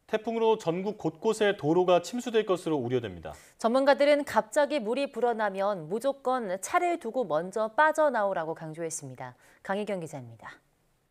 태풍으로 전국 곳곳에 도로가 침수될 것으로 우려됩니다. 전문가들은 갑자기 물이 불어나면 무조건 차를 두고 먼저 빠져나오라고 강조했습니다. 강희경 기자입니다.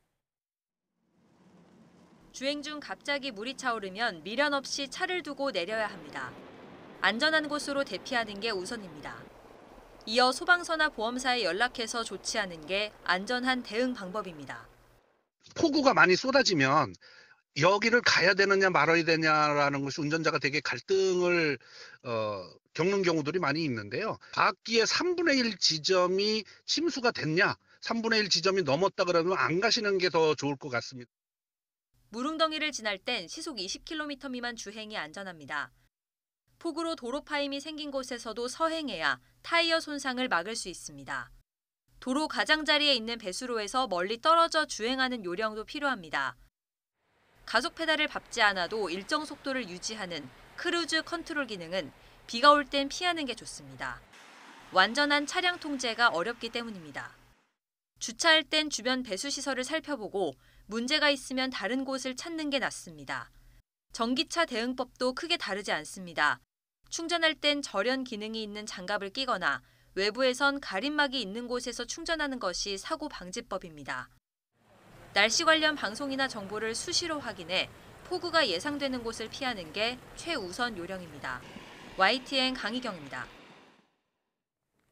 주행 중 갑자기 물이 차오르면 미련 없이 차를 두고 내려야 합니다. 안전한 곳으로 대피하는 게 우선입니다. 이어 소방서나 보험사에 연락해서 조치하는 게 안전한 대응 방법입니다. 폭우가 많이 쏟아지면 여기를 가야 되느냐 말아야 되냐라는 것이 운전자가 되게 갈등을 겪는 경우들이 많이 있는데요. 각기의 3분의 1 지점이 침수가 됐냐, 3분의 1 지점이 넘었다 그러면 안 가시는 게 더 좋을 것 같습니다. 무릉덩이를 지날 땐 시속 20km 미만 주행이 안전합니다. 폭우로 도로 파임이 생긴 곳에서도 서행해야 타이어 손상을 막을 수 있습니다. 도로 가장자리에 있는 배수로에서 멀리 떨어져 주행하는 요령도 필요합니다. 가속 페달을 밟지 않아도 일정 속도를 유지하는 크루즈 컨트롤 기능은 비가 올 땐 피하는 게 좋습니다. 완전한 차량 통제가 어렵기 때문입니다. 주차할 땐 주변 배수 시설을 살펴보고 문제가 있으면 다른 곳을 찾는 게 낫습니다. 전기차 대응법도 크게 다르지 않습니다. 충전할 땐 절연 기능이 있는 장갑을 끼거나 외부에선 가림막이 있는 곳에서 충전하는 것이 사고 방지법입니다. 날씨 관련 방송이나 정보를 수시로 확인해 폭우가 예상되는 곳을 피하는 게 최우선 요령입니다. YTN 강희경입니다.